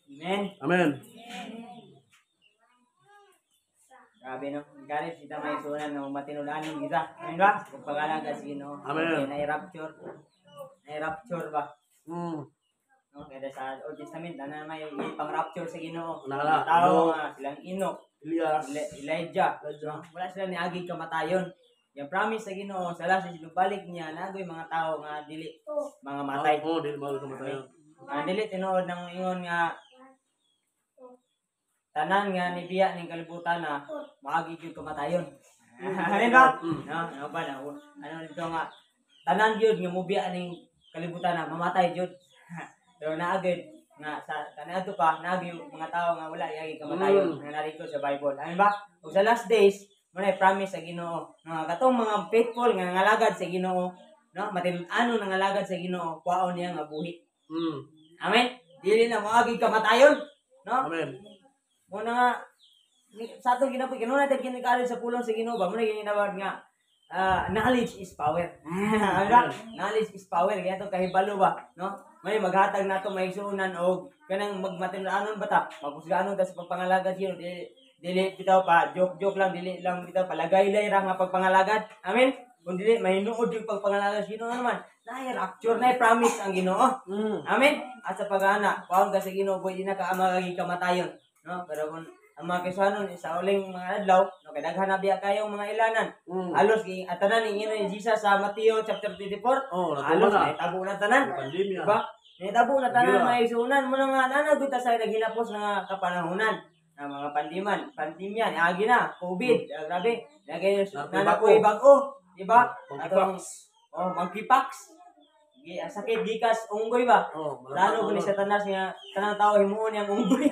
Amen. Amen. Grabe no. Galit kita may sunan no matinudanin kita. Amen ba? Pagpangalaga sa Ginoo. Amen. Na-rapture. Na-rapture ba? Mm. No, kaya sa Old Testament na may pang-rapture sa Ginoo. Nala. Tao nga silang Enoch, Elias. Elijah. No? Wala sila niaging kamatayon. Yung promise sa Ginoo sa last balik niya nagoy mga tao nga dili mga matay. Oh, dili mo kamatayon. Dili tinuod ng ingon nga tanan nga ni biya ning kalibutan na maagi gyud kamatayon. Ano ba? No, ano ba na? Ano dito nga tanan gyud nga mubiya ning kalibutan na mamatay gyud. Pero naagid nga sa kanaadto pa naagi mga tao nga wala gyud kamatayon nga nariko sa Bible. Ano ba? Ug sa last days manay promise sa Ginoo nga katong mga faithful nga nangalagad sa Ginoo, no? Matin-ano nangalagad sa Ginoo, kwaon niya nga buhi. Amen. Dili na maagi kamatayon, no? Amen. Muna nga sa atong ginabuhi kanuna natin kinikalit sa pulong sa Ginoo ba mo na ginawag nga knowledge is power. Knowledge is power kaya to kahibalo ba, no? May maghatag nato maigsuonan og kanang magmatin-anon bata, magusganon ta sa pagpangalagad Ginoo. Dili bitaw pa joke lang, dili lang bitaw palagay-lay ra nga pagpangalagad. Amen. Kung dili mahinuod yung pagpangalagad Ginoo naman. Naay rapture na promise ang Ginoo. Amen. At sa pag-ana, kuan ka sa Ginoo boy di na ka magagi kamatayon. No, pero kung ang mga kisuhanon sa uling mga adlaw, no, kay daghan na biya kayong mga ilanan. Halos atanan ni ni Jesus sa Mateo chapter 24. Halos na tabo na tanan. Pandemya. Diba? Tabo na tanan may isunan mo na nga nanagod ta sa naghinapos nga kapanahunan. Na mga pandemya, agi na, COVID, grabe. Lagay na ko bago, di ba? Monkeypox. Monkeypox. Sakit gikas unggoy ba? Lalo ko ni sa tanas nga tanang tao himuon yang unggoy.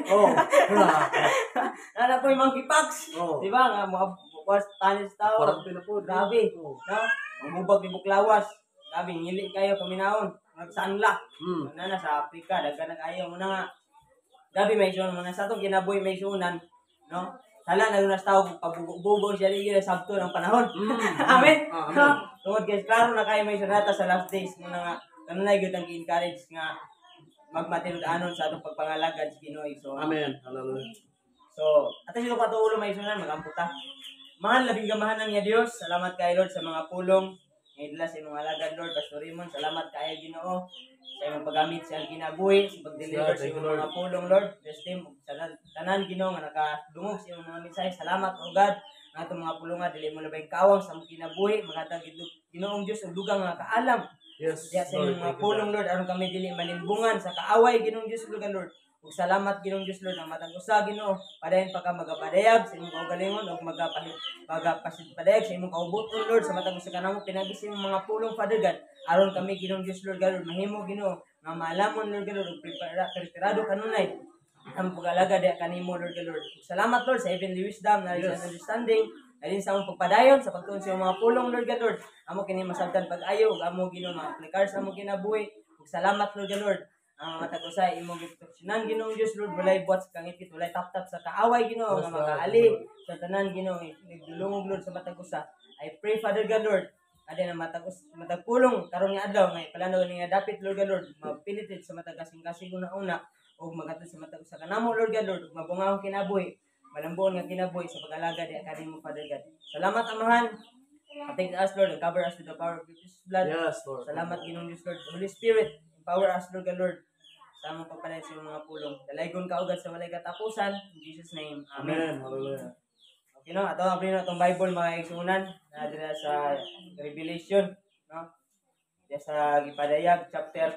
Nana ko yung monkeypox. Di ba nga mga bukas tanis tao. Grabe. No? Mangubag ni buklawas. Grabe ngili kayo paminahon. Nagsanla. Nana sa Africa daghan na kayo mo na nga. Grabe may sunan mo na sa itong kinabuhi may sunan. No? Sala na lunas tao pagbububo siya ligil sa sabto ng panahon. Amen. Tungod guys, klaro na kayo may sunata sa last days mo na nga kanunay gyud ang encourage nga magmatinod-anon sa atong pagpangalagad sa Ginoo. So Amen. Hallelujah. So, ato sila patulo may sunan magamputa. Mahal labing gamahanan niya Dios. Salamat kay Lord sa mga pulong. Ngidla sa imong alagad Lord, Pastor Raymond. Salamat kay Ginoo sa imong paggamit sa kinabuhi, sa pag-deliver sa imong mga pulong Lord. Bless them sa tanan Ginoo nga nakadungog sa imong mga mensahe. Salamat o God nga itong mga pulungan dili mo labay kawang sa mong kinabuhi, magatag Ginoong Dios og dugang nga kaalam. Yes. Diya sa imong mga pulong Lord aron kami dili malimbungan sa kaaway Ginoong Dios Lord. Ug salamat Ginoong Dios Lord ang matag usa Ginoo padayon pa ka magapadayag sa imong kaugalingon ug magapasidpadayag sa imong kaubuton Lord sa matag usa kanamo pinagi sa imong mga pulong Father God aron kami Ginoong Dios Lord God mahimo Ginoo nga maalamon Lord God ug preparado kanunay ang pag-alaga diya kanimo Lord God Lord. Salamat Lord sa heavenly wisdom na understanding alin sa among pagpadayon sa pagtuon sa mga pulong Lord God Lord. Amo kini masabtan pag-ayo ug amo Ginoo ma-aplikar sa among kinabuhi. Ug salamat Lord God Lord. Ang matag usa imong instruksyonan Ginoong Dios Lord walay buhat sa kangipit walay taptap sa kaaway Ginoo nga makaali sa tanan Ginoo nagdulungog Lord sa matag usa. I pray Father God Lord adi na matag pulong karon nga adlaw nga palano ni nga dapit Lord God Lord mapilitit sa matag kasing-kasing una ug magatod sa matag usa kanamo Lord God Lord ug mabungahong kinabuhi. Malambon nga kinabuhi sa pag-alaga di kanimo Father God. Salamat Amahan. Protect us Lord and cover us with the power of Jesus blood. Yes, Lord. Salamat Ginoong Dios Lord. Holy Spirit, empower us Lord God Lord. Sa among pagpalay sa mga pulong. Dalaygon ka ugad sa walay katapusan. In Jesus name. Amen. Hallelujah. Okay no, ato abrin na itong Bible mga igsunan. Nadira sa Revelation, no? Diya sa Gipadayag chapter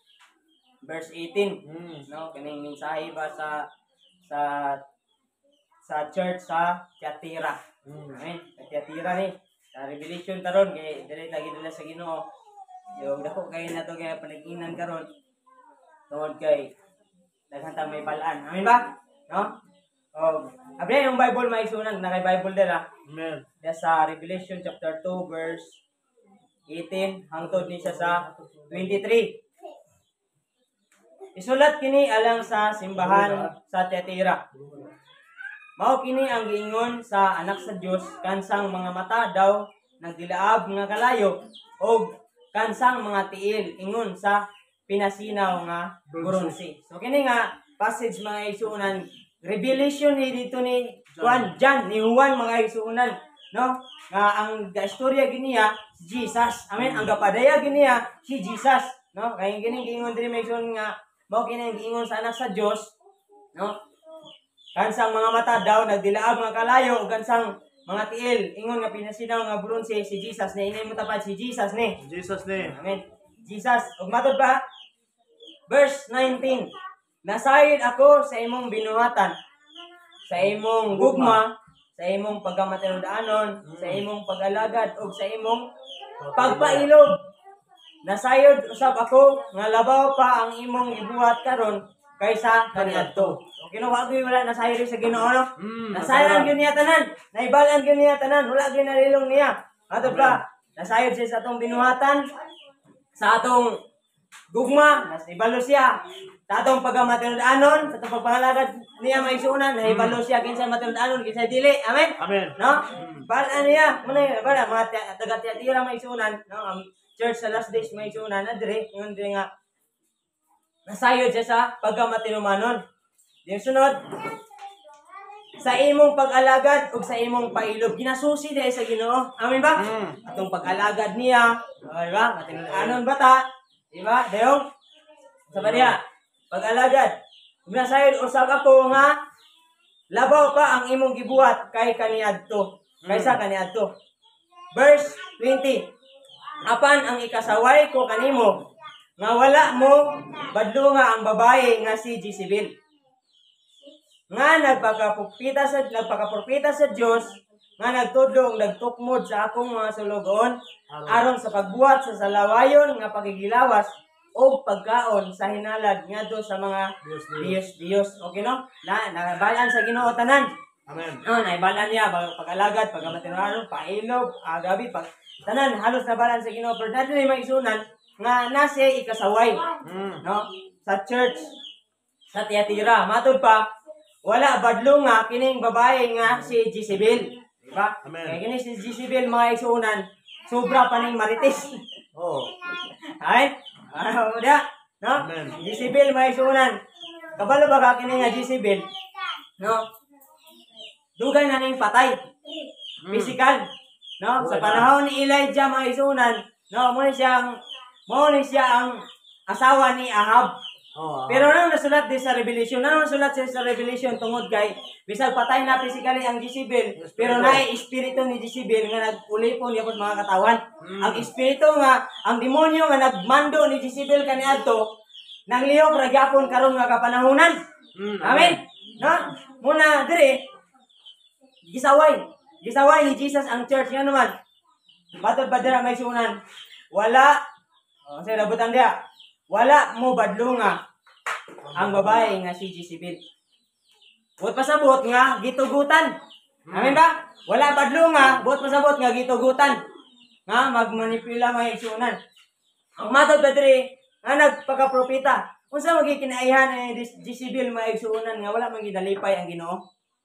2 verse 18. No, kaning mensahe ba sa church sa Tiatira. Amen. Sa Tiatira ni sa Revelation karon kay dili lagi nila sa Ginoo. Yung dako kay nato kay panaginan karon. Tungod kay daghan ta may balaan. Amen ba? No? Abri yung Bible may sunan na kay Bible dala. Amen. Diya sa Revelation chapter 2 verse 18 hangtod ni siya sa 23. Isulat kini alang sa simbahan sa Tiatira. Mao kini ang giingon sa anak sa Dios kansang mga mata daw nagdilaab nga kalayo og kansang mga tiil ingon sa pinasinaw nga bronze. So kini nga passage mga igsuunan, revelation ni dito ni John ni Juan mga igsuunan, no? Nga ang istorya giniya si Jesus. Amen. Ang gapadaya giniya si Jesus, no? Kay kini giingon diri mga igsuunan nga mao kini ang giingon sa anak sa Dios, no? Kansang mga mata daw nagdilaab mga kalayo ug kansang mga tiil ingon nga pinasinaw nga bronze si Jesus ni inay mo tapad si Jesus ni. Jesus name. Amen. Jesus, ug matod pa verse 19. Nasayod ako sa imong binuhatan, sa imong gugma, sa imong pagkamatinud-anon, sa imong pag-alagad ug sa imong pagpailog. Nasayod usab ako nga labaw pa ang imong gibuhat karon kaysa kaniadto. Okay no, wag wala nasayod sa Ginoo no. Nasayod gyud niya tanan, naibalan gyud niya tanan, wala gyud narilong niya. Ato pa, nasayod siya sa atong binuhatan, sa atong gugma, naibalo siya. Sa atong pagkamatinud-anon, sa atong pagpangalagad niya maigsuunan, naibalo siya kinsa matinud-anon, kinsa dili. Amen. Amen. No? Balaan niya, muna bala mga taga-tiyatira maigsuunan, no? Ang church sa last days maigsuunan na dire, ingon dire nga nasayod siya sa pagkamatinumanon. Yung sunod, sa imong pag-alagad ug sa imong pailog, ginasusi dahil sa Ginoo. Amen ba? Atong pag-alagad niya, di ba? Matinud-anon bata, di ba? Dayong sa bariya, pag-alagad. Nasayod usab ako nga labaw pa ang imong gibuhat kay kaniadto, kaysa kaniadto. Verse 20. Apan ang ikasaway ko kanimo nga wala mo badlunga ang babae nga si Jezebel, nga nagpakapropeta sa Dios, nga nagtudlo ug nagtukmod sa akong mga sulugon aron sa pagbuhat sa salawayon nga pagigilawas o pagkaon sa hinalad ngadto sa mga Dios. Okay no? Nabalaan sa Ginoo tanan. Amen. No, naibalaan niya pag-alagad, pagkamatinuan, pailog, agabi, tanan halos nabalaan sa Ginoo. Pero natin ay maisunan nga nasa ikasaway, no? Sa church sa Tiyatira. Matod pa, wala badlunga kining babae nga si Jezebel, di ba? Amen. Kaya kini si Jezebel mga isunan, sobra pa ning marites. Oh. Ay, dia, no? Amen. Jezebel mga isunan. Kabalo ba ka kini nga Jezebel? No? Dugay na ning patay. Physical, no? Sa panahon ni Elijah mga isunan, no, mo ni siya ang asawa ni Ahab. Oh. Pero nang nasulat din sa Revelation, sa Revelation tungod kay bisag patay na physically ang Jezebel, pero naay espiritu ni Jezebel nga nagulipon gyapon mga katawan. Ang espiritu nga ang demonyo nga nagmando ni Jezebel kaniadto nanglihok ra gyapon karon nga kapanahunan. Amen. No? Muna dire gisaway ni Jesus ang church nga naman. Matod ba dira may sunan? Wala sa nabutan dia. Wala mo badlunga ang babae nga si Jezebel. Buot pasabot nga gitugutan. Amen ba? Wala badlunga, buot pasabot nga gitugutan. Nga magmanipula mga igsuunan. Ang matod ba diri nga nagpakapropeta. Unsa magikinaihan ni Jezebel mga igsuunan nga wala man gidalipay ang Ginoo.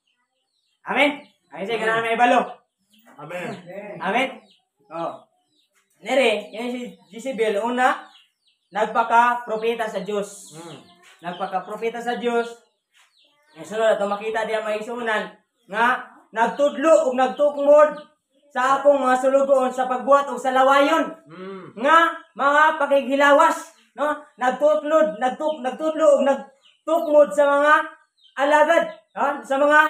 Amen. Ay say kana may balo. Amen. Amen. Oh. Nere, yan si Jezebel una nagpaka-propeta sa Dios. Nagpaka-propeta sa Dios. Sunod ato makita diya maisunan nga nagtudlo ug nagtukmod sa akong mga sulugon sa pagbuhat og sa lawayon. Nga mga pakigilawas, no? Nagtudlo ug nagtukmod sa mga alagad, no? Sa mga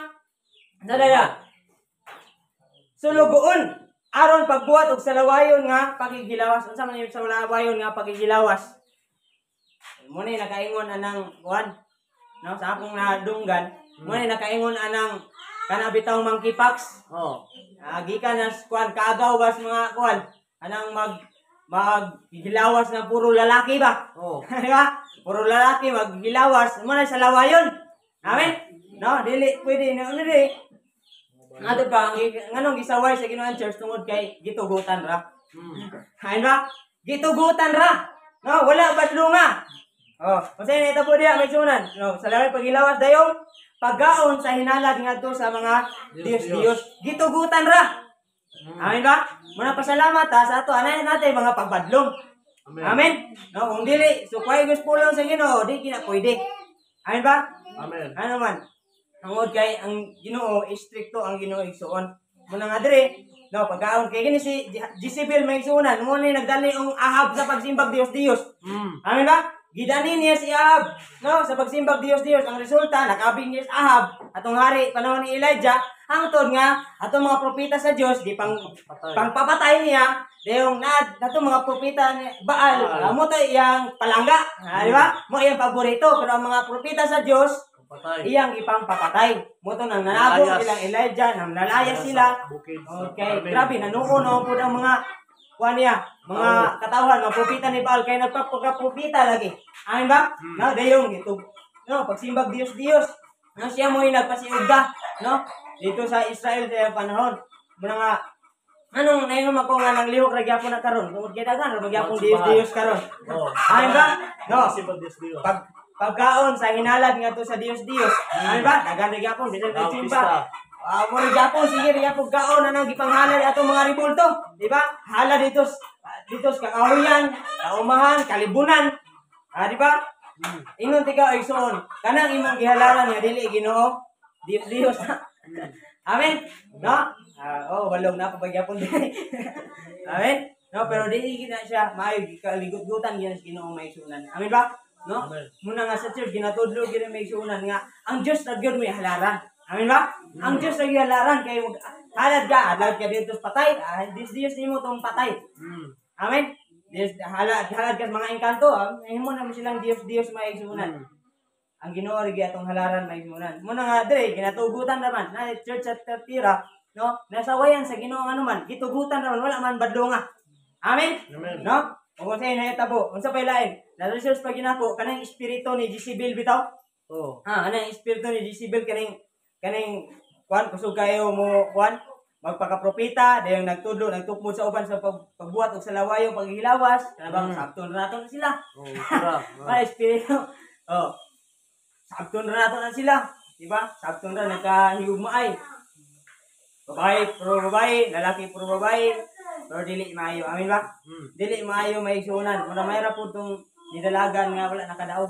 sulugon aron pagbuhat og sa lawayon nga pagigilawas. Unsa man yung sa lawayon nga pagigilawas? Mo ni nakaingon anang kuan, no, sa akong nadunggan. Mo ni nakaingon anang kana bitaw mangkipax. Oh. Gikan na kuan kaagaw bas mga kuan anang maggilawas na puro lalaki ba? Oh. Di ba? Puro lalaki maggilawas mo na sa lawayon. Amen. No, dili pwede na ano di. Ato ba nganong gisaway sa Ginoo Church tungod kay gitugutan ra. Hain ba? Gitugutan ra. No, wala badlunga. Oh, kasi nito po diya may sunan. No, sa lawan pagilawas dayong paggaon sa hinalad ngadto sa mga Dios. Gitugutan ra. Amen ba? Muna pasalamat sa ato anay natin mga pagbadlong. Amen. Amen. No, kung dili sukway guspulong sa Ginoo, di kina pwede. Amen ba? Amen. Ano man? Tungod kay ang Ginoo istrikto ang Ginoo igsuon. Muna nga dire, no, pagkaon kay kini si Jezebel may igsuonan, mo ni nagdali ang Ahab sa pagsimbag Dios-Dios. Amen ba? Gidani niya si Ahab, no, sa pagsimbag Dios-Dios. Ang resulta, nakabing niya si Ahab, atong hari, panahon ni Elijah, hangtod nga, atong mga propeta sa Dios, di pangpapatay niya, dayong natong mga propeta ni Baal, mo to iyang palangga, di ba? Mo iyang paborito, pero ang mga propeta sa Dios, iyang ipang papatay. Mo to nang nanabo ilang Elijah, nang nalaya sila. Okay, grabe, nanuuno po ang mga mga katawan, mga propeta ni Baal, kaya nagpapagpropeta lagi. Amin ba? No, dayong ito. No, pagsimbag Dios-Dios. No, siya mo yung nagpasiugda, no? Dito sa Israel sa panahon. Muna nga, anong naingon ako nga nang lihok nagyapon na karon? Tungod kay dagan, magyapon Dios-Dios karon. Amin ba? No. Pagkaon sa hinalad nga to sa Dios-Dios. Amin ba? Dagan nagyapon, bisan nagsimba. Mo gyapon sige gyapon kaon na nang gipanghalad atong mga ribulto, di ba? Hala dito sa kakahuyan, kaumahan, kalibunan. Di ba? Ingon tigaw igsoon, kanang imong gihalaran nga dili Ginoo, Dios. Amen. No? Balong na pagyapon din. Amen. No, pero dili gina siya maayo kaligut-gutan gyud sa Ginoo may sunan. Amen ba? No? Muna nga sa church ginatudlo gyud may sunan nga ang Dios ra gyud may halaran. Amin ba? Ang Diyos ay halaran kay halad ka dito patay. Dios nimo tong patay. Amen. Halad ka mga engkanto, himo na mo silang Dios maigsunan. Ang Ginoo ri atong halaran maigsunan. Muna nga dire ginatugutan naman na church at Tira, no? Nasawayan sa Ginoo anuman, gitugutan naman wala man badlonga. Amen. No? Kung sa nahitabo, unsa pay lain? Na-research pa ginako kanang espiritu ni Jezebel bitaw. Kanang espiritu ni Jezebel kaning kusog kayo mo magpakapropeta dayong nagtukmod sa uban sa pagbuhat og sa lawayo paghilawas kanang sabton raton na sila. Ay espiritu. Sabton raton na sila, di ba? Sabton ra nagkahigugmaay. Babae, lalaki puro babae, pero dili maayo. Amin ba? Dili maayo maigsunan. Muna mayra po tong nidalagan nga wala nakadaog.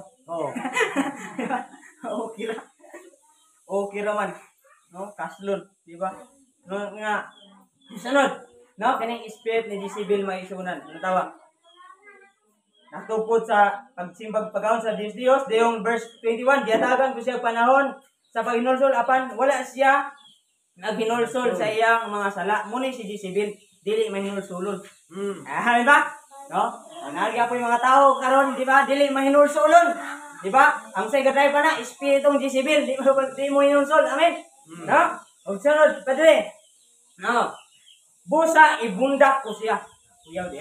Okay raman. No, kaslon, di ba? No nga sunod, no, kaning spirit ni Jezebel maisunan. Ano tawa? Natupod sa pagsimbag pagkaon sa Dios, dayong verse 21, giyatagan ko siya panahon sa paghinulsol apan wala siya naghinulsol sa iyang mga sala. Muna si Jezebel dili mahinulsulon. Di ba? No? Nagya po yung mga tao karon, di ba? Dili mahinulsulon. Di ba? Ang say gaday pa na espiritong Jezebel, di mo hinulsol. Amen. No? Og sunod padre. No. Busa ibundak ko siya. Kuyaw di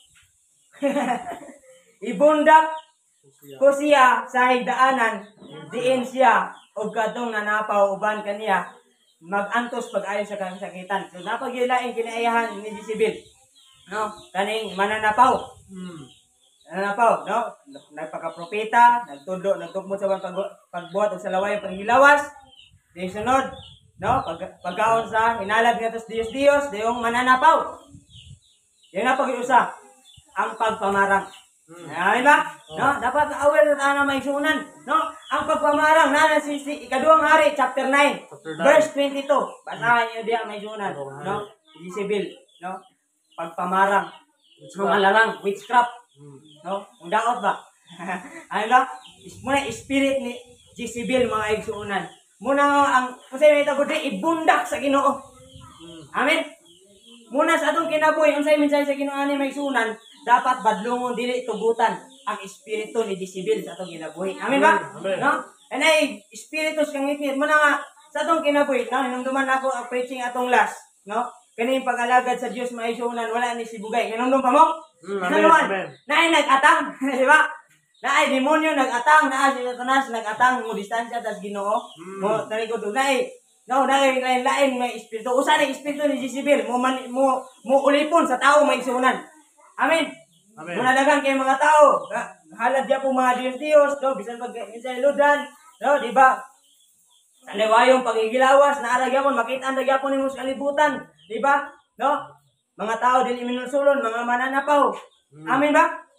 ibundak ko siya sa higdaanan, diin siya og kadtong nanapaw uban kaniya magantos pag-ayo sa kasakitan. So napagilain kinaayahan ni Jezebel. No, kaning mananapaw. Nananapaw, no? Nagpakapropeta, nagtugmod sa pagbuhat og sa laway panghilawas. Di sunod, no? Pagkaon sa hinalad nga tos Dios, dayong mananapaw. Yung napag-iusa ang pagpamarang. Amen ba? No, dapat aware na may sunan, no? Ang pagpamarang na si ikaduhang hari chapter 9 verse 22. Basahin niyo diya may sunan, no? Jezebel, no? Pagpamarang, mga larang, witchcraft, no? Ang daot ba? Amen ba? Muna spirit ni Jezebel mga igsuunan. Muna ang kasi may tagod ibundak sa Ginoo. Amen. Muna sa atong kinabuhi unsay mensahe sa Ginoo ani may sunan, dapat badlongon dili tugutan ang espiritu ni Jezebel sa atong kinabuhi. Amen ba? No? Anay espiritus kang ngit mo na nga sa atong kinabuhi, no? Hinumduman ako ang preaching atong last, no? Kani pag-alagad sa Dios maisunan wala ni sibugay. Hinumdum pa mo? Amen. Naay nag-atang, di ba? Naay demonyo nag-atang, naay si Satanas nag-atang mo distansya tas Ginoo. Mo taligod naay no, lain may espiritu. Usa na espiritu ni Jezebel mo ulipon sa tao may isunan. Amen. Muna dagan kay mga tao. Halad diya po mga Dios, no, bisan pag minsan ludan, no, di ba? Sa lewayong pagigilawas na aragyapon makita ang ragyapon nimo sa kalibutan, di ba? No? Mga tao dili minulsulon, mga mananapaw. Amen ba?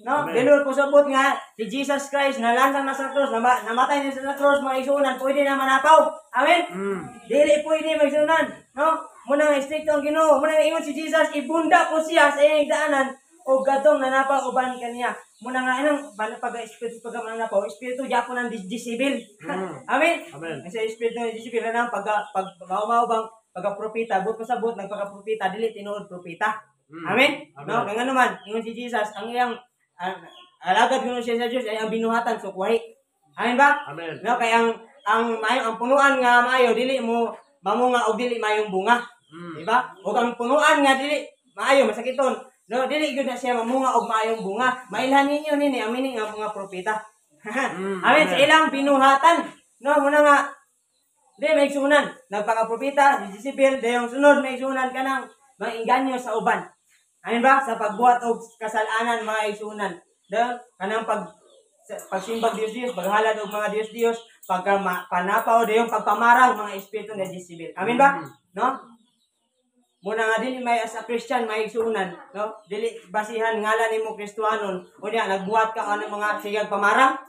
No, Amen. dili ko sabot nga si Jesus Christ nalansang na sa krus, namatay niya sa krus mga igsunan, pwede na manapaw. Amen. Dili pwede magsunan, no? Muna nga stricto ang Ginoo, muna nga ingon si Jesus ibunda ko siya sa iyang daanan o gatong nanapaw uban kaniya. Muna nga inang pag-espiritu pag manapaw, espiritu gyapon ang disibil. Amen. Amen. Sa espiritu ng disibil na pag maumaw pagka-propeta, but pasabot nagpaka-propeta dili tinuod propeta. Amen. No, kaya nga naman ingon si Jesus ang iyang alagad kuno siya sa Dios ay ang binuhatan so kuhay. Amen ba? Amen. No, kaya ang punuan nga maayo dili mo mamunga og dili mayong bunga. Di ba? O ang punuan nga dili maayo masakiton. No, dili gyud na siya mamunga og maayong bunga. Mailhan ninyo nini ang meaning nga mga propeta. Amen. Sa ilang binuhatan. No, muna nga di may sunan nagpaka-propeta, si Jezebel dayong sunod may sunan kanang mga inganyo sa uban. Amen ba? Sa pagbuhat og kasalanan mga isunan. Kanang pagsimbag Dios, paghalad og mga Dios, panapaw dayong pagpamarang mga espiritu ni Jezebel. Amen ba? No? Muna nga dili may as a Christian may isunan, no? Dili basihan ngalan nimo Kristiyanon. Unya nagbuhat ka ano mga sigag pamarang.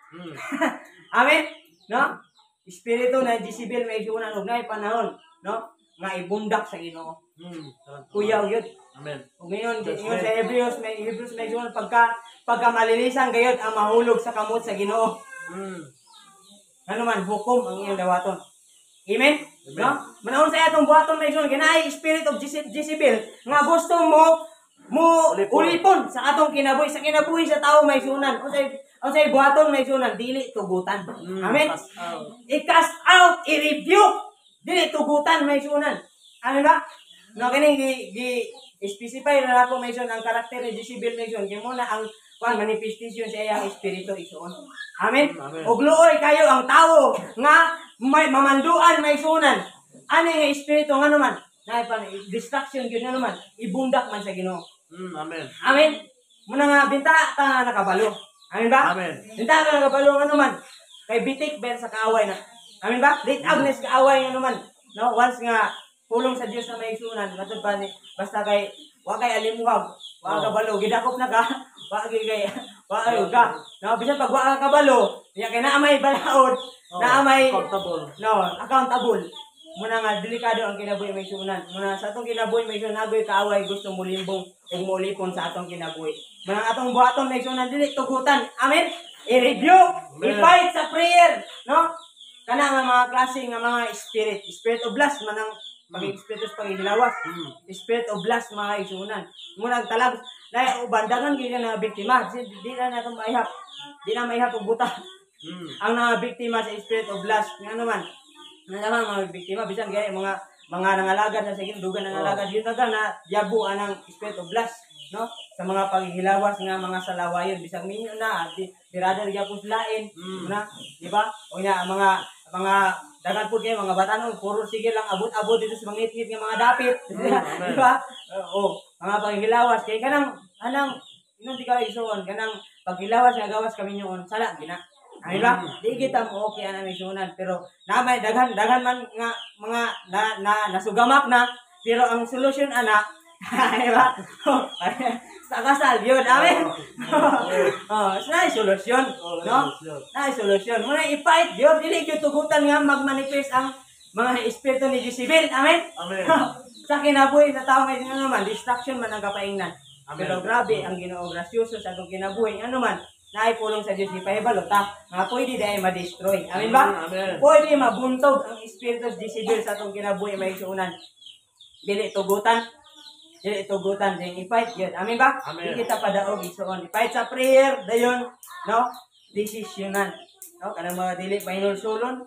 Amen. No? Espiritu na Jezebel may isunan og nay panahon, no? Nga ibundak sa Ginoo. Kuya gyud. Amen. Ug ngayon sa Hebrews may isunan pagka malilisan gayud ang mahulog sa kamot sa Ginoo. Ano man hukom ang iyong dawaton. Amen? No? Manahon sa atong buhaton may isunan kinaay spirit of Jezebel nga gusto mo ulipon sa atong kinabuhi sa tao may sunan. Unsay buhaton may sunan dili tugutan. Amen. I-cast out, i-rebuke, dili tugutan may sunan. Amen ba? No kini specify na ako may sunan ang karakter ni Jezebel may sunan kay mo na ang manifestation sa iyang espiritu isuon. Amen. Og luoy kayo ang tawo nga may mamanduan may sunan. Ano nga espiritu nga naman? Na distraction gyud nga naman ibundak man sa Ginoo. Amen. Amen. Muna nga binta ta nakabalo. Amen ba? Amen. Binta ta nakabalo nga naman. Kay bitik ben sa kaaway na. Amen ba? Date Agnes kaaway nga naman. No, once nga pulong sa Dios na may sunan, matud pa ni basta kay wa kay alimuhag, wa kabalo gidakop na ka. Wa ka. No, bisan pag wa ka kabalo, ya kay naa may balaod, naa may accountable. Muna nga delikado ang kinabuhi may sunan. Muna sa atong kinabuhi may sunan nagoy kaaway gusto mo limbong ug molipon sa atong kinabuhi. Muna atong buhaton may sunan dili tugutan. Amen. I-rebuke, i-fight sa prayer, no? Kana nga mga klase nga mga spirit of lust manang pag-espiritu sa paghihilawas. Spirit of lust mga isunan. Muna talab na ubandagan gyud na biktima. Di na nato maihap. Di na maihap og buta. Ang mga biktima sa spirit of lust nga naman. Nga naman mga biktima bisan gaya mga nangalagad na sa dugan nangalagad yun na yabo anang spirit of lust, no? Sa mga paghihilawas nga mga salawayon bisang minyo na rather gyapon lain, na, di ba? O nya mga dagan pud kay mga batanon puro sige lang abot-abot dito sa mangit-ngit nga mga dapit. Di ba? Mga paghihilawas kay kanang inon di ka isuon kanang paghilawas nga gawas kami nyoon sala gina. Ay ba? Di kita mo okay ana misunan pero namay daghan man nga mga nasugamak na pero ang solusyon ana ay ba? Sa kasal yun, amen. Sa solusyon, no? Sa solusyon. Muna i-fight yun, dili gyud tugutan nga magmanifest ang mga espiritu ni Jezebel, amen. Amen. Sa kinabuhi sa tao may naman distraction man ang kapaingnan. Pero grabe ang Ginoo grasyoso sa atong kinabuhi ano man. Naipulong sa Diyos ni Pahibalo ta nga pwede dahil ma-destroy. Amen ba? Amen. Pwede mabuntog ang espiritu sa Jezebel sa atong kinabuhi may suunan. Dili tugutan. Dili i-fight yun. Amen ba? Amen. Di kita padaog isuon. I-fight sa prayer dayon, no? Desisyonan. No? Kanang mga dili pahinulsulon.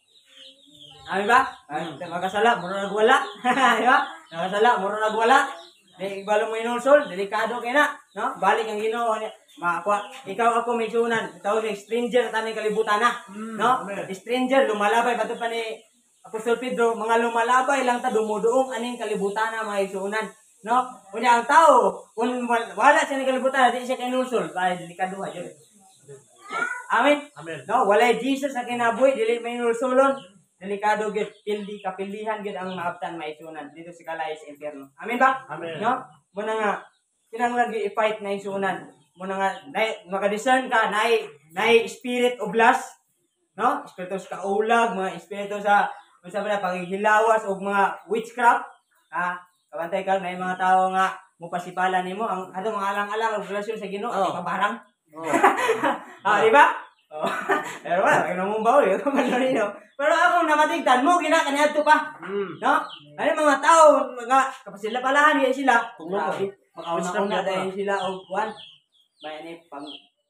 Amen ba? Makasala, muro nagwala. Di ba? Makasala, muro nagwala. Di ibalo mo inulsol, delikado kay na, no? Balik ang Ginoo niya. Ikaw ako may sunan. Ikaw ni stranger taning kalibutan na, no? Stranger lumalabay bato pa ni Apostol Pedro, mga lumalabay lang ta dumuduong aning kalibutan na may sunan, no? Unya ang tao, kung wala siya ni kalibutan, di siya kinulsol, kay delikado ha jud. Amen. Amen. No, walay Jesus sa kinabuhi, dili may inulsolon. Delikado gid, kapilihan gid ang maabtan may sunan dito sa kalay sa impierno. Amen ba? Amen. No? Muna nga kinahanglan gi i-fight na isunan. muna nga maka-discern ka nay spirit of lust, no? Espiritu sa kaulag, mga espiritu sa unsa ba na paghihilawas o mga witchcraft. Kabantay ka na mga tao nga mupasipalan nimo ang atong mga alang-alang og relasyon sa Ginoo at pabarang. Di ba? Pero wala kay namumbaw yo manlorino. Pero ako namatigtan mo gina kaniadto pa. No? Ano mga tao mga kapasilapalahan kay sila. Makauna dahil sila og kuan. May pang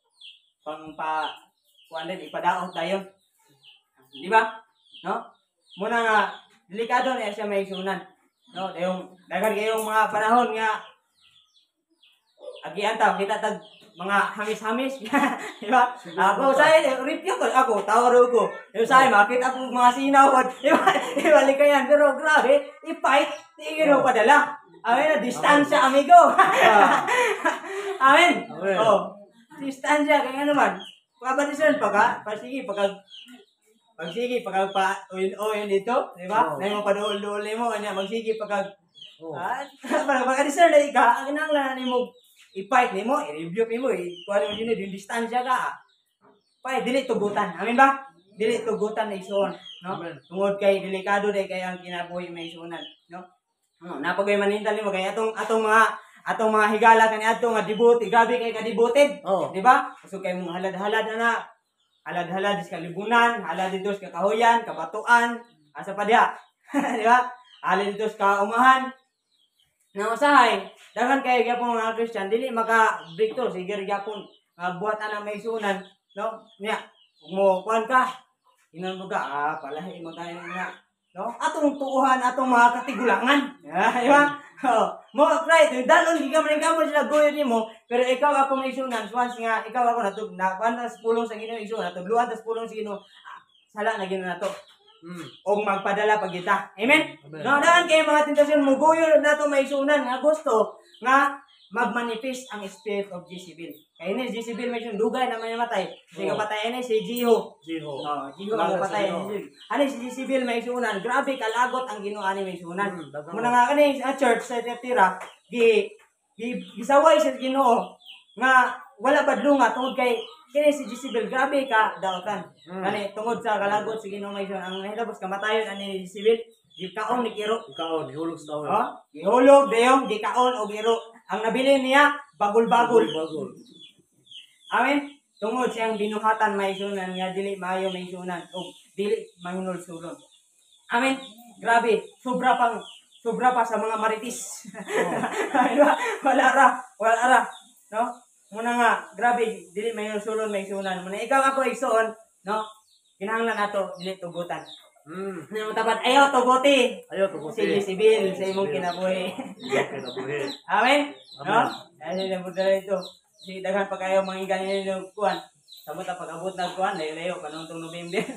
kuan din ipadaot dayon. Di ba? No? Muna nga delikado na siya may sunan. No, yung dagan kayong mga panahon nga agian ta kita tag mga hamis-hamis. Di ba? Ako say review ko ako tawaro ko. Yung say makita ako mga sinaw. Di ba? Ibalik kayan pero grabe, i-fight tingin mo padala. Amen, distansya amigo. Amen. Oh. Distansya kaya naman. Pabalisan pag magsige pag oil dito, di ba? Na mo padul-dul mo kanya magsige pag discern ka, ang kinahanglan nimo i-fight nimo, i-review nimo, kuan mo dinhi yung distansya ka. Pay dili tugutan. Amen ba? Dili tugutan na isuon, no? Tungod kay delikado day kay ang kinabuhi may isuonan, no? Napagay manintal nimo kay atong mga higala kani adto nga dibuti, grabe kay kadibutid, di ba? Kusog kay mong halad-halad ana. Halad-halad sa kalibunan, halad dito sa kahoyan, kabatuan, asa pa diha. Di ba? Halad dito sa kaumahan. Nang usahay, dagan kay gyapon mga Christian dili maka-breakthrough sige gyapon buhat ana may sunan, no? Niya, mo kuan ka. Inon mo ka, palahi mo tayo nga. No? Atong tuuhan, atong mga katigulangan. Di ba? Mo right, dalon giga man kamo sila goyo nimo, pero ikaw ako may isunan, once nga ikaw ako na panas pulong sa Ginoo isunan, natugluan tas pulong sa Ginoo. Sala na Ginoo nato. Og magpadala pag kita. Amen. No, daan kay mga tentasyon mo goyo nato may isunan nga gusto nga magmanifest ang spirit of Jezebel. Kay ni Jezebel may dugay na mamatay. Sige patay ni si Jeho. Jeho ang patay ni. Ani si Jezebel may sunan. Grabe kalagot ang Ginoo ani may sunan. Muna nga kani sa church sa Tira, gisaway sa Ginoo nga wala badlunga tungod kay kini si Jezebel grabe ka daotan. Kani tungod sa kalagot si Ginoo may sunan. Ang nahilabos kamatayon ani ni Jezebel. Gikaon ni Kiro. Gikaon, ihulog sa tawon. Ihulog dayon, gikaon o giro. Ang nabili niya, bagol-bagol. Amen. Tungod siyang binuhatan may sunan nga dili maayo may sunan o dili manginulsulon. Amen. Grabe, sobra pa sa mga maritis. Wala ra, no? Muna nga, grabe, dili manginulsulon may sunan. Muna ikaw ako igsuon, no? Kinahanglan nato dili tugutan. Ano tapat ayaw tuguti. Si Jezebel sa imong kinabuhi. Amen. No? Ay na budala ito. Si daghan pa kayo mangigan ninyo kuan. Samot pag-abot na kuan, layo kanong November.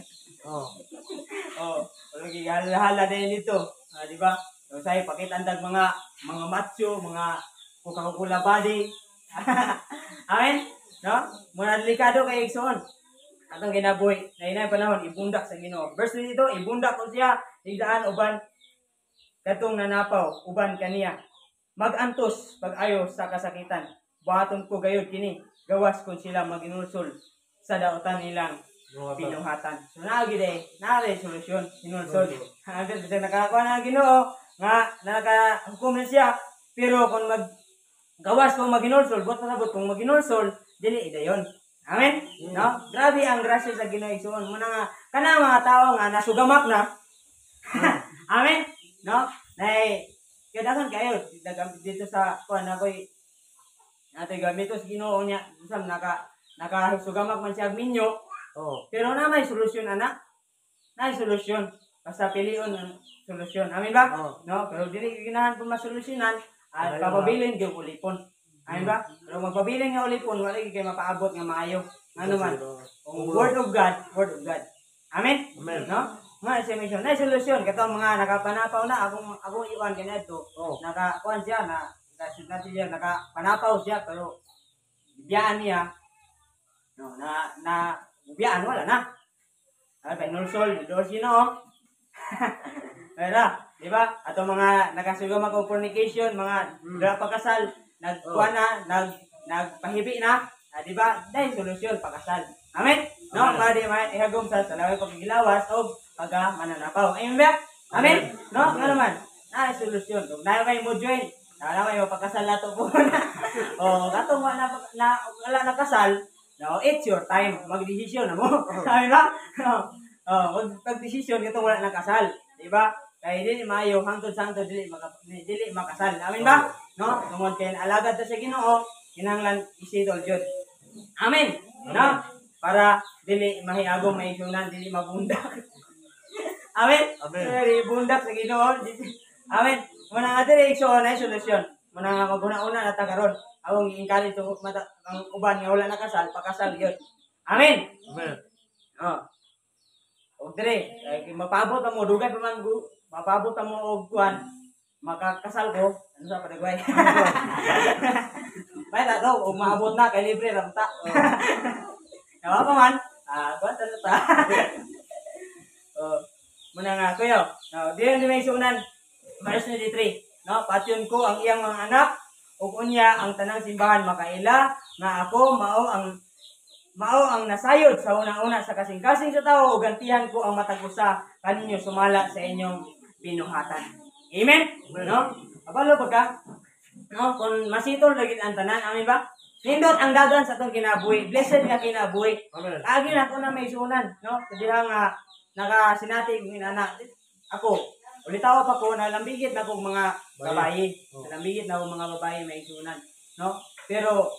Wala gihala din dito. Di ba? So say pakitandag mga macho, mga Coca-Cola body. Amen. No? Muna delikado kay igsoon. Atong kinabuhi na inay panahon ibundak sa Ginoo. Verse dito, ibundak ko siya tigdaan uban katong nanapaw uban kaniya. Magantos pag-ayo sa kasakitan. Buhaton ko gayud kini. Gawas kun sila maginulsol sa daotan nilang binuhatan. So naagi solusyon inulsol. Hanggang sa nakakuha na Ginoo nga nakahukom na siya. Pero kung gawas kung maginulsol, buot pasabot kung maginulsol, dili idayon. Amen? No? Grabe ang grasya sa Ginoo igsoon. Muna nga, kana mga tao nga nasugamak na. Amen? No? Kaya dagan kayo, dito sa, kuhan ako'y, natin gamito sa Ginoo niya, isang nakasugamak man siya minyo. Pero na may solusyon, anak. May solusyon. Basta pilion ang solusyon. Amen ba? No? Pero dili ginahan po masolusyonan, at papabilin yung ulipon. Amen ba? Pero magpabiling nga ulipon, wala kayo mapaabot nga maayo. Ano man? Word of God. Amen? No? Mga estimation. Na solusyon. Katong mga nakapanapaw na, akong iwan kanya ito. Nakakuan siya, nakapanapaw siya, pero biyaan niya. No, biyaan, wala na. Nulsol, Pero, di ba? Ato mga nakasugam ako fornication, mga pagkasal, nagkuha na, nagpahibi na, di ba? Dahil solusyon pagkasal. Amen. No, para di man ihagom sa salaway paggilawas o mananapaw. Amen ba? Amen. No, nga naman. Na solusyon. Kung na may mo join, na may mapagkasal na to po na. O, katong wala nakasal, no, it's your time. Magdesisyon na mo. Sabi ba? Pag-desisyon katong wala nakasal, di ba? Kaya dili maayo hangtod sangtod dili makasal. Amen ba? No, tungod kay alagad ta sa Ginoo, kinahanglan isitol jud. Amen. No? Para dili mahiagom maisunan, dili mabundak. Amen. Amen. Dili bundak sa Ginoo. Amen. Muna nga diri na solusyon. Muna nga maguna-una na ta karon. Awong i-encourage to ang uban nga wala nakasal, pakasal yun. Amen. Amen. Oh. Og dire, mapabot mo dugay pa man mapabot mo og kuan makakasal ko ano sa padagway. Bay ta daw og maabot na kay libre ra ta. Nawa pa man. Kuan ta. Muna nga kuya. No, diyan may sunan. Verse 23. No, patyon ko ang iyang mga anak ug unya ang tanang simbahan makaila nga ako mao ang nasayod sa una-una sa kasing-kasing sa tao ug gantihan ko ang matag usa kaninyo sumala sa inyong binuhatan. Amen. No? Abalo pagka no kung masitol lagi ang tanan, amen ba? Nindot ang dagan sa atong kinabuhi. Blessed nga kinabuhi. Amen. Agi na ko na may sunan, no? Kadiha nga nakasinati ng anak ako. Ulitaw pa ko nalambigit na kong mga babae. Nalambigit na kong mga babae may sunan, no? Pero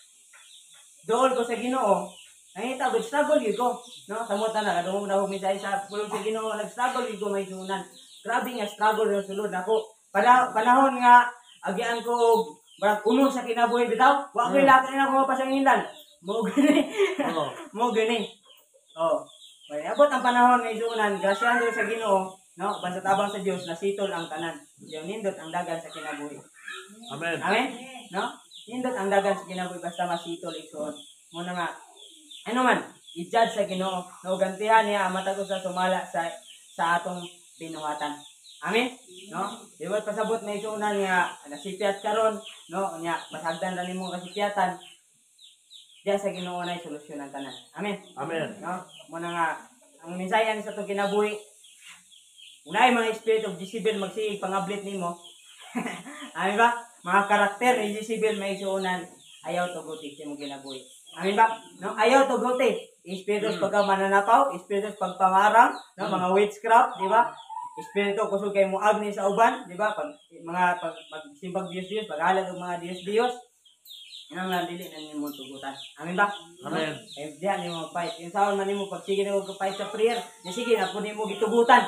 dool ko sa Ginoo, nangita ko struggle gyud ko, no? Samot na kadungog na ko misay sa pulong sa Ginoo, nag-struggle gyud ko may sunan. Grabe nga struggle yung sulod ako. Panahon nga agian ko barang uno sa kinabuhi bitaw, wa ko ilaki na ko pasangindan. Mo gani. Mo gani. Oh. May abot ang panahon nga isunan, grasyahan sa Ginoo, no? Basta tabang sa Dios nasitol ang tanan. Yung nindot ang dagan sa kinabuhi. Amen. Amen. No? Nindot ang dagan sa kinabuhi basta masitol igsoon. Muna nga ano man, i-judge sa Ginoo, no gantihan niya ang matag sa sumala sa atong binuhatan. Amen. No? Diwa pasabot na isunan niya nasipyat karon, no? Nya masagdan ra nimo kasipyatan. Diya sa Ginoo na solusyon ang tanan. Amen. Amen. No? Muna nga ang mensahe sa atong kinabuhi. Unay mga spirit of Jezebel magsigig pangablit nimo. Amen ba? Mga karakter ni Jezebel may isuunan ayaw tuguti sa imong kinabuhi. Amen ba? No? Ayaw tuguti. Espiritu pagkamananapaw, espiritu pagpangarang, no? Mga witchcraft, di ba? Espiritu kusog kay mo agni sa uban, di ba? Pag mga magsimbag Diyos, paghalad og mga Diyos, inang dili na nimo tugutan. Amen ba? Amen. Eh diha nimo fight. Yung saon man nimo pag sige nimo fight sa prayer, sige na pud nimo gitugutan.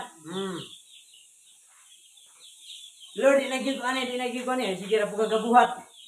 Lord, di na gyud ko ani, sige ra pud kagabuhat.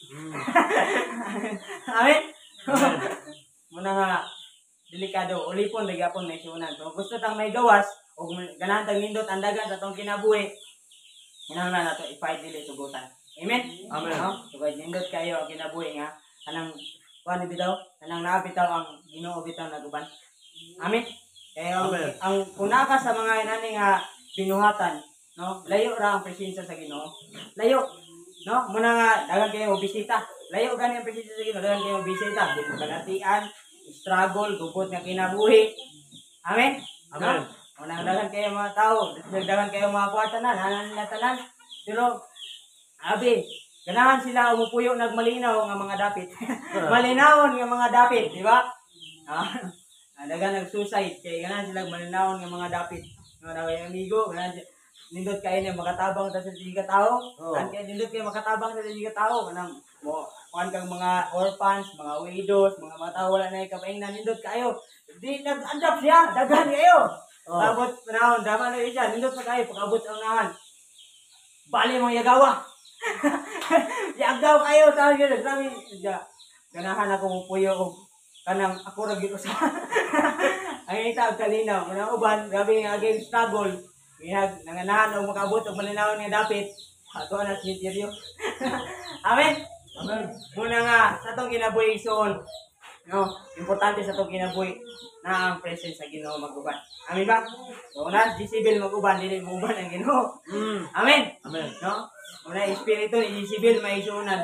Amen. Muna nga delikado ulipon ligapon may sunan. So gusto tang may gawas ug ganahan tang nindot ang dagan sa tong kinabuhi. Kinahanglan nato i-fight dili tugutan. Amen. Amen. No? Tugod nindot kayo ang kinabuhi nga kanang kuan bitaw, kanang naabitaw ang Ginoo bitaw naguban. Amen. Kaya ang kuna ka sa mga inani nga binuhatan, no? Layo ra ang presensya sa Ginoo. Layo. No? Muna nga dagan kayo bisita. Layo gani ang presensya sa Ginoo, dagan kayo bisita. Di pagatian, struggle, gubot nga kinabuhi. Amen. Amen. No? Muna dagan kayo mga tao, dagan kayo mga kuwatanan, hanan nila tanan. Pero abi, ganahan sila umupuyo nagmalinaw nga mga dapit. Malinawon nga mga dapit, di ba? Dagan nag-suicide kay ganahan sila malinawon nga mga dapit. Nga daway amigo, ganahan nindot kay ni makatabang ta sa diga tao. Kan kay nindot kay makatabang sa diga tao kanang mo kuan kang mga orphans, mga widows, mga tao wala na kapaingnan nindot kayo. Di nag-adapt siya, daghan kayo. Abot panahon, dapat na siya, nindot pa kayo pag-abot ang nahan. Bali mong yagawa. Yagaw kayo sa akin, nagsabi siya. Ganahan ako puyo og kanang ako ra gyud usa. Ang ita kalinaw, kanang uban, grabe nga against struggle. Nanganahan og makabot og malinawon nga dapit. Ato na sinteryo. Amen. Amen. Muna nga sa atong kinabuhi igsoon. No, importante sa atong kinabuhi na ang presence sa Ginoo maguban. Amen ba? So na Jezebel maguban dili maguban ang Ginoo. Amen. Amen. No? Muna espiritu ni Jezebel may isunan.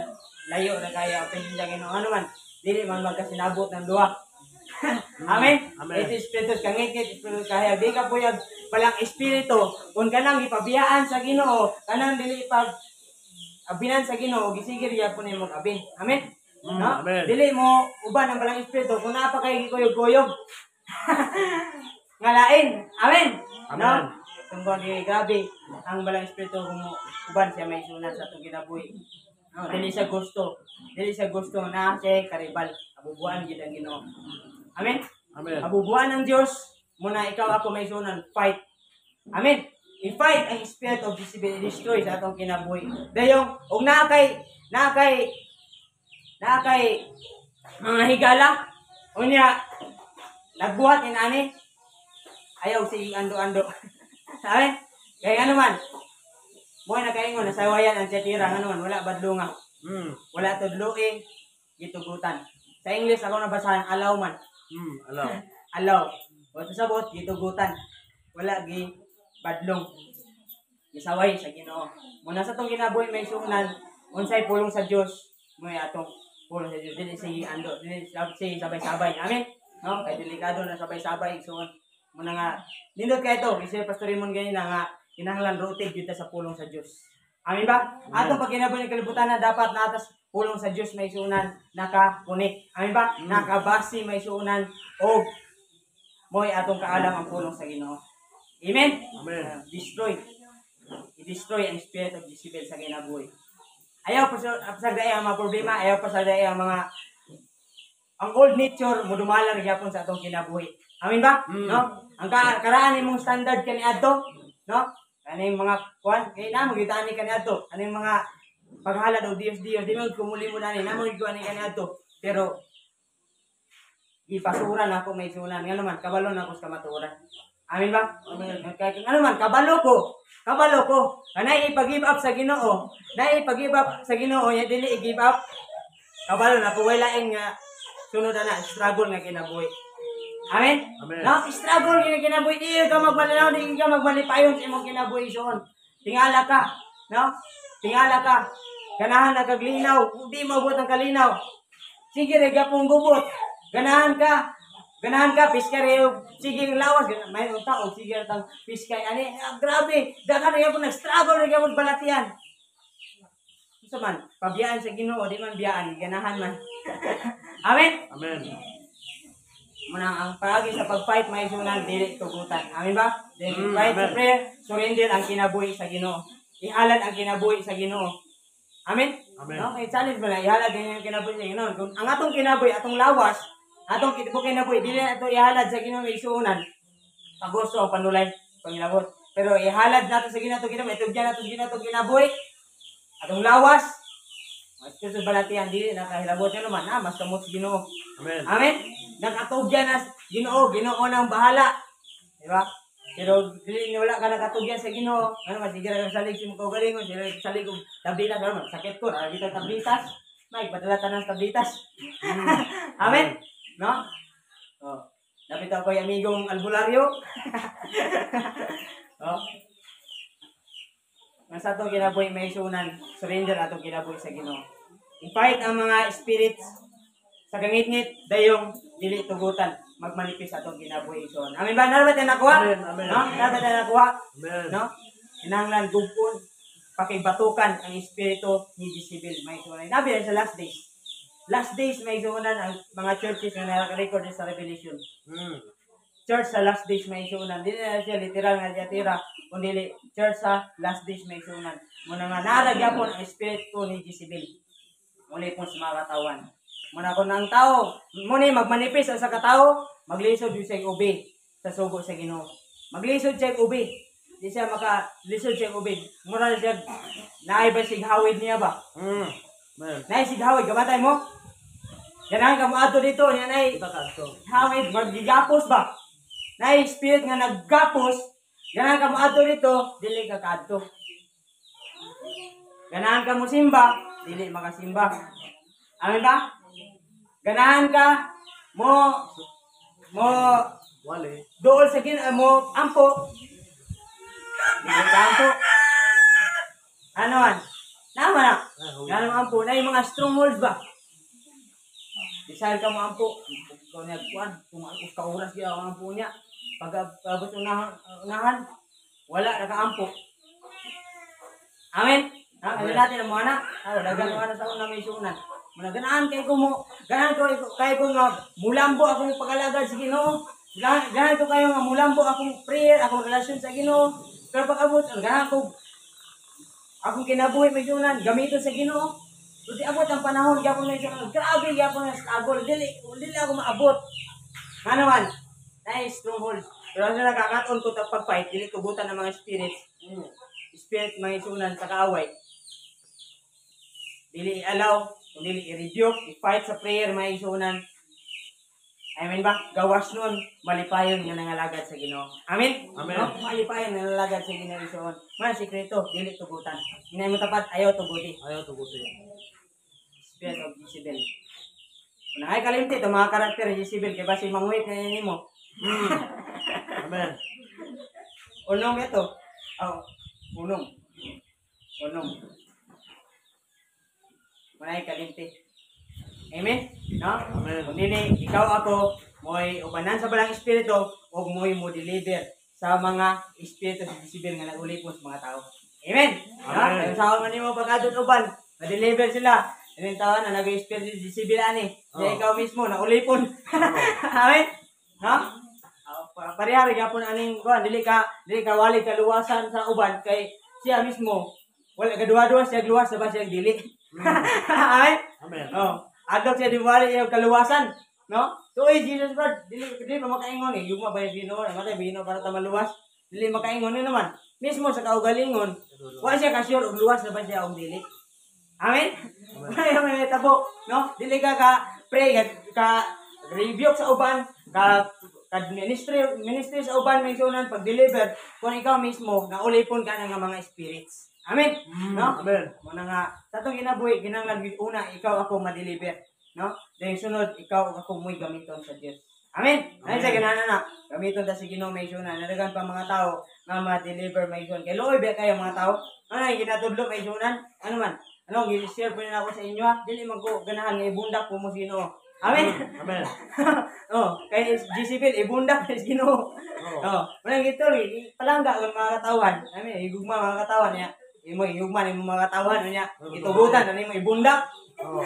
layo ra kaya ang presensya sa Ginoo. Ano man, dili man magkasinabot ng duha. Amen. Amen. Ito espiritu kangit-ngit, espiritu kahayag. Di ka puyag palang espiritu. Kung kanang ipabiyaan sa Ginoo, kanang dili pag abinan sa Ginoo, gisigir ya po nimo abin. Amen. No? Amen. Dili mo uban ang balang espiritu kung naa pa kay gikuyog-kuyog. Ngalain. Amen. No? Amen. Tungkol di grabe ang balang espiritu kung uban siya may sunan sa atong kinabuhi. No, dili siya gusto. Dili siya gusto na siya karibal. Abubuan gid ang Ginoo. Amen. Amen. Abubuan ng Diyos muna ikaw ako may sunan fight. Amen. I-fight ang spirit of disability, destroy sa atong kinabuhi. Dayong og nakay mga higala unya nagbuhat inani ayaw si ando-ando. Sabi? Kaya ano man, mo na kaingon nasawayan ang tiyatira ano man wala badlunga. Wala tudluin, gitugutan. Sa English ako nabasahan allow man. Alaw. Allow. O sa sabot gitugutan. Wala gi badlong. Gisaway sa Ginoo. Muna sa tong kinabuhi may sunan unsay pulong sa Dios, mo atong pulong sa Dios dili si ando, dili si sabay-sabay. Amen. No, kay delikado na sabay-sabay so muna nga nindot kay ito, kasi Pastor Raymond ganina nga kinahanglan rooted gyud sa pulong sa Dios. Amen ba? Atong pag kinabuhi ng kalibutan na dapat natas pulong sa Dios may sunan naka-connect. Amen ba? Nakabase may sunan og mo'y atong kaalam ang pulong sa Ginoo. Amen? Amen. Destroy. I-destroy ang spirit of Jezebel sa kinabuhi. Ayaw pasagday ang mga problema, ayaw pasagday ang mga ang old nature mo dumala rin yapon sa atong kinabuhi. Amen ba? No? Ang karaan nimong standard kani adto, no? Kaning mga kuan, kay namo gitani kani adto. Kaning mga paghalad og Dios, di mo kumuli mo nani, namo gikuan ni kani adto. Pero ipasuran ako may sunan. Nga naman, kabalo na ako sa kamaturan. Amin ba? Amen. Nga naman, kabalo ko. Kanay ipag-give up sa Ginoo. Nay ipag-give up sa Ginoo, ya dili i-give up. Kabalo na ko walaing nga sunod na struggle nga kinabuhi. Amen. Amen. No, struggle nga kinabuhi. Di ka magbalinaw, di ka magbalipayon sa imong kinabuhi son. Tingala ka, no? Tingala ka. Ganahan na kaglinaw, di mo abot ang kalinaw. Sige re gapong gubot. Ganahan ka, piskare sige lawas may tao sige tang piskay ani grabe daghan na gyud nag-struggle na gyud balatian. Unsa man pabiyaan sa Ginoo di man biyaan ganahan man. Amen. Amen. Manang ang paagi sa pag-fight may sunan dili tugutan. Amen ba? Then fight amen. sa prayer, surrender ang kinabuhi sa Ginoo. Ihalad ang kinabuhi sa Ginoo. Amen. Amen. No, kay challenge mo na ihalad ang kinabuhi sa Ginoo. Kung ang atong kinabuhi atong lawas atong kinabuhi dili ato ihalad sa Ginoo isuunan. Pagusto ang panulay pangilabot. Pero ihalad nato sa Ginoo kinabuhi, itugyan nato Ginoo kinabuhi. Atong lawas mas kusog balatian dili nakahilabot naman mas kamot sa Ginoo. Amen. Amen. Nakatugyan na Ginoo, Ginoo na ang bahala. Di ba? Pero dili wala ka nakatugyan sa Ginoo. Ano man sige ra salig si mo galingon, sige salig og tablitas ano sakit ko, ara kita tablitas. May padala tanan tablitas. Amen. No? Oh. Dapat ako yung amigong albularyo. Oh. Nasa itong kinabuhi may sunan, surrender atong kinabuhi sa Ginoo. I-fight ang mga spirits sa gangit-ngit, dayong dili tugutan, magmanipis atong kinabuhi ison. Amen ba? Narabat na nakuha? Amen, amen. No? Narabat na nakuha? Amen. No? Hinanglan, gugpon, pakibatukan ang espiritu ni Jezebel. May sunan. Nabi sa last days. Last days may sunan ang mga churches na naka-record sa Revelation. Church sa last days may sunan. Dili na siya literal nga tira, kundi church sa last days may sunan. Muna nga naragyapon ang espiritu ni Jezebel. Muli po sa mga katawan. Muna ko ng tao, muna magmanipis sa katao, maglisod yung siya ubi sa sugo sa Ginoo. Maglisod siya ubi. Di siya maka-lisod siya ubi. Muna siya, naibay sighawid niya ba? Amen. Naisighawid, gamatay mo? Ganahan ka mo ato dito, niya nay hawid, magigapos ba? Nay spirit nga naggapos, ganahan ka mo ato dito, dili ka kadto. Ganahan ka mo simba, dili makasimba. Amen ba? Ganahan ka mo Wali. dool sa mo ampo. Dili ka ampo. Ano man? Tama na. Ah, Nga naman po, na yung mga strongholds ba? Isahal ka mo po. Ikaw niya, kuwan, kung kauras niya ang po niya. Pagkabot unahan, wala, nakaampo. Amen? Ano natin ang mga anak? Dagan mo na sa una may sunan. Ganahan kayo ko mo, ganahan ko kayo ko nga mulambo akong pag-alagad sa Ginoo. Ganahan ko kayo nga mulambo akong prayer, akong relasyon sa Ginoo. Pero pag-abot, ganahan ko akong kinabuhi may sunan, gamiton sa Ginoo. Kasi abot ang panahon, gyapon na siya, grabe gyapon na struggle, dili ako maabot. Nga naman, nice stronghold. Pero ano nakakaton ko sa pag-fight, dili tugutan ng mga spirits. Spirit mga isunan sa kaaway. Dili i-allow, dili i-rebuke, i-fight sa prayer mga isunan. Amen ba? Gawas nun, malipayon nga nangalagad sa Ginoo. Amen? Amen. No? Malipayon nga nangalagad sa Ginoo isuon. Mga sikreto, dili tugutan. Hinay mo tapat, ayaw tuguti. Ayaw tuguti. Spirit of Jezebel. Kung ay kalimti, ito mga karakter ni Jezebel, kaya ba si Mangwit na yun mo? Amen. Unong ito. Oh, unong. Kung ay kalimti. Amen? No? Amen. Kung dili, ikaw ako, mo'y ubanan sa balang espiritu, o mo'y mo deliver sa mga espiritu sa Jezebel nga nag-ulipon sa mga tao. Amen? Amen. No? Sa mga nimo pag-adot uban, na-deliver sila. Yung tawa na nag-espiritu sa Jezebel ani. Kaya ikaw mismo, na-ulipon. Amen? No? Parehari gapon aning kuan dili ka wali kaluwasan sa uban kay siya mismo wala kadua-dua siya luwas sa ba siya dili. Amen. Amen. Oh, adto siya di wali yung kaluwasan, no? So Jesus Lord, dili makaingon eh, yung mabay Ginoo, matay Ginoo para ta maluwas. Dili makaingon ni naman. Mismo sa kaugalingon, wala siya ka-sure og luwas na ba siya og dili. Amen. Amen. Tabo, no? Dili ka pray ka rebuke sa uban, ka ministry sa uban may sunan pag-deliver kung ikaw mismo naulipon ka ng mga spirits. Amen. No? Amen. Muna nga sa atong ginabuhi kinahanglan una ikaw ako ma-deliver, no? Then sunod ikaw ako mo'y gamiton sa Dios. Amen. Ay sa ganahan na gamiton ta sa Ginoo may sunan. Nadagan pa mga tao nga ma-deliver may sunan. Kay loy ba kayo mga tao? Ano yung ginatudlo may sunan? Ano man? Ano gi-share po nila ako sa inyo ha? Dili man ko ganahan nga ibundak po mo Ginoo. Amen. Amen. Oh, kay Jezebel ibundak sa Ginoo. Oh, manang gito palangga ang mga katawan. Amen, igugma mga katawan niya. Imo igugma ni mga katawan niya. Itugutan ani mo ibundak. Oh.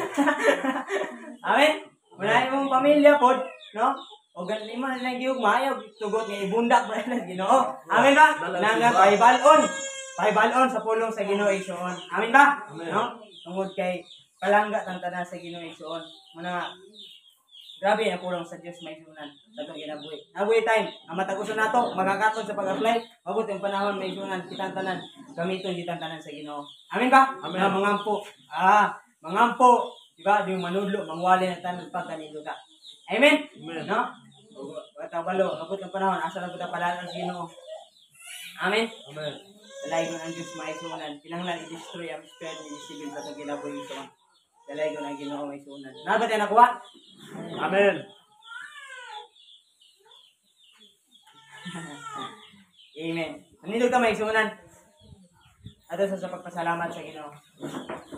Amen. Manay mong pamilya pod, no? O ganin mo na giyugma ayo tugot ni ibundak ba na Ginoo. Amen ba? Nanga paibalon sa pulong sa Ginoo igsoon. Amen ba? Amen. No? Tungod kay palangga ang tanan sa Ginoo igsoon. Muna grabe ang pulong sa Dios may sunan sa itong ginabuhi. Nabuhi time, ang mataguson nato, magkakaton sa pag-apply, mabot yung panahon may sunan, kitang tanan, gamiton kitang tanan sa Ginoo. Amen ba? Amen. Na mangampo. Mangampo, di ba? Yung manudlo, mangwali ng tanan pagkanido ka. Amen? Amen. No? Tabalo, mabot yung panahon, asa lang kita palala sa Ginoo. Amen? Amen. Dalay ko ng Diyos may sunan, pinanglan i-destroy ang spirit ni Jezebel sa itong ginabuhi ito. Dalay ko ng Ginoo may sunan. Nabat yan nakuha? Amen. Amen. Nandito ka may sunan. Ato sa pagpasalamat sa Ginoo.